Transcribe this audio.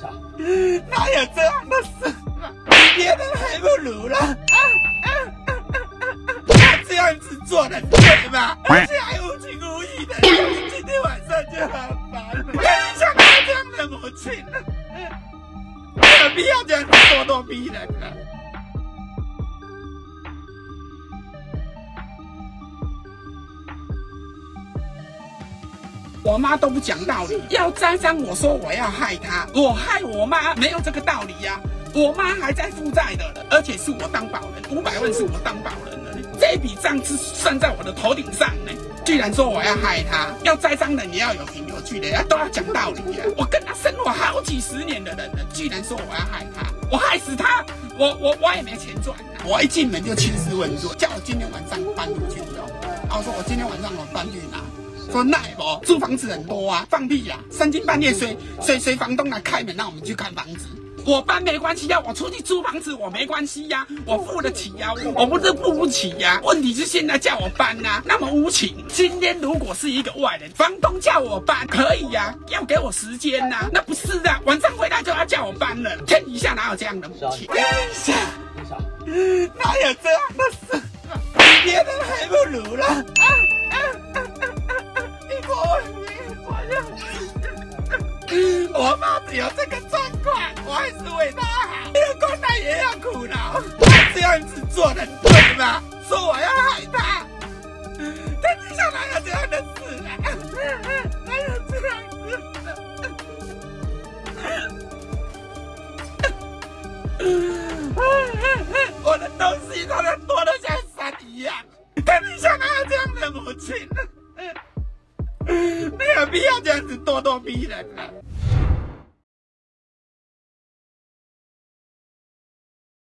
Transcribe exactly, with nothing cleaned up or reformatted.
哪有这样的事？比别人还不如了。啊啊啊啊啊！他这样子做的对吗？而且还无情无义的，今天晚上就好烦了。跟你想到这样的母亲呢？没有必要这样子咄咄逼人了。 我妈都不讲道理，要栽赃我说我要害她，我害我妈没有这个道理呀、啊。我妈还在负债的，而且是我当保人，五百万是我当保人的，这笔账是算在我的头顶上呢。居然说我要害她，要栽赃人也要有凭有据的，都要讲道理呀、啊。我跟她生活好几十年的人了，居然说我要害她，我害死她，我我我也没钱赚、啊。我一进门就兴师问罪，叫我今天晚上搬出去哦。然后说我今天晚上我搬去哪？ 说那也不租房子很多啊，放屁呀、啊！三更半夜谁谁谁房东来开门，让我们去看房子。我搬没关系呀、啊，我出去租房子我没关系呀、啊，我付得起呀、啊，我不是付不起呀、啊。问题是现在叫我搬呐、啊，那么无情。今天如果是一个外人，房东叫我搬可以呀、啊，要给我时间呐、啊，那不是啊，晚上回来就要叫我搬了。天底下哪有这样的母亲？天底下哪有这样的事？比别人还不如了。啊啊啊啊 我妈只有这个状况，我还是为她好。连公奶也要苦恼，她这样子做的对吗？说我要害她，天底下哪有这样的事啊？哪有这样子的？我的东西他的多得像山一样，天底下哪有这样的母亲？没有必要这样子咄咄逼人了。